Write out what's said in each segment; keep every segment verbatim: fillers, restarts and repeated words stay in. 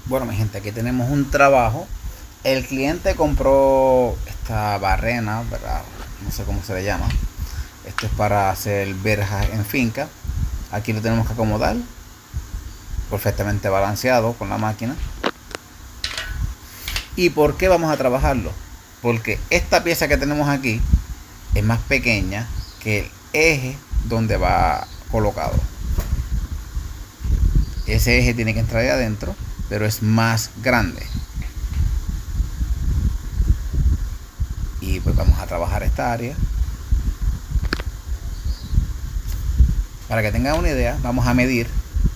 Bueno, mi gente, aquí tenemos un trabajo. El cliente compró esta barrena, ¿verdad? No sé cómo se le llama. Esto es para hacer verjas en finca. Aquí lo tenemos que acomodar perfectamente balanceado con la máquina. ¿Y por qué vamos a trabajarlo? Porque esta pieza que tenemos aquí es más pequeña que el eje donde va colocado. Ese eje tiene que entrar ahí adentro, pero es más grande. Y pues vamos a trabajar esta área. Para que tengan una idea, vamos a medir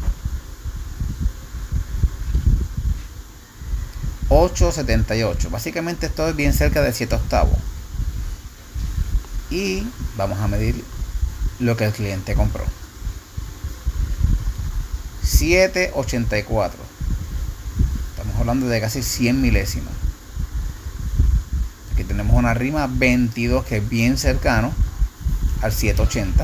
ocho setenta y ocho. Básicamente esto es bien cerca de siete octavos. Y vamos a medir lo que el cliente compró. siete ochenta y cuatro. Estamos hablando de casi cien milésimas. Aquí tenemos una rima veintidós que es bien cercano al siete ochenta.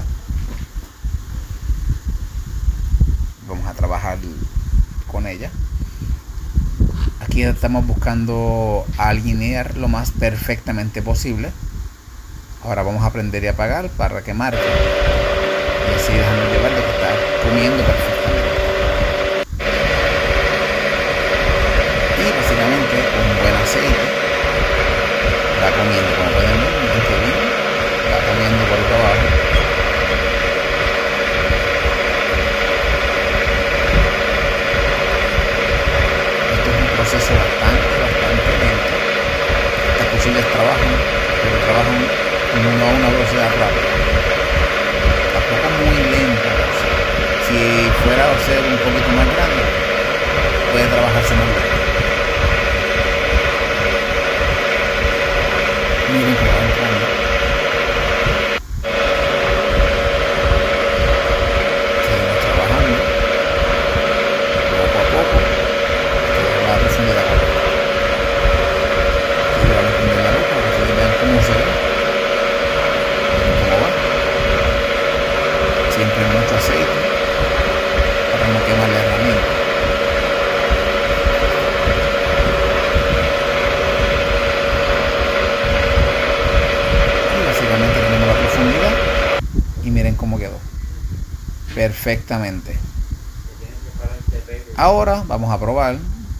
Vamos a trabajar con ella. Aquí estamos buscando alinear lo más perfectamente posible. Ahora vamos a prender y apagar para que marque. Y así dejando llevar de que está comiendo perfectamente. Y básicamente un buen aceite. Va comiendo, como pueden ver, miren que bien. Va comiendo por el abajo. Esto es un proceso bastante, bastante lento. Estas cuchillas trabajan, pero trabajan no a una velocidad rápida. Tampoco muy lenta. Si fuera a ser un poquito más grande, puede trabajarse más lento. Miren que va entrando. Seguimos trabajando. Poco a poco. Que va a profundidad correcta. Y vamos a prender la luz para que ustedes vean cómo se ve. Miren cómo va. Siempre mucho aceite para no quemar la herramienta. Básicamente tenemos la profundidad y miren cómo quedó perfectamente. Ahora vamos a probar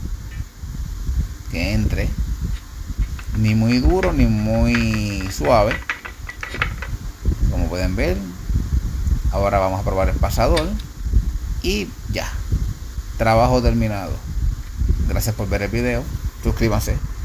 que entre ni muy duro ni muy suave, como pueden ver. Ahora vamos a probar el pasador y ya, trabajo terminado. Gracias por ver el video, suscríbanse.